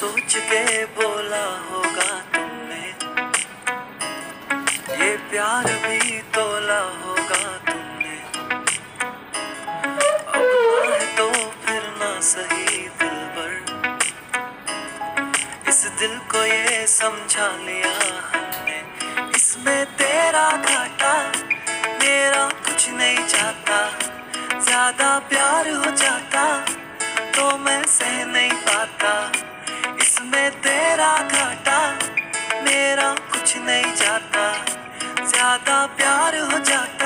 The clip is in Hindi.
सोच के बोला होगा तुमने, ये प्यार भी तोला होगा तुमने। अब ना है तो फिर ना सही दिलबर, इस दिल को ये समझा लिया हमने। इसमें तेरा घाटा मेरा कुछ नहीं जाता, ज्यादा प्यार हो जाता तो मैं सह नहीं पाता। इसमें तेरा घाटा मेरा कुछ नहीं जाता, ज्यादा प्यार हो जाता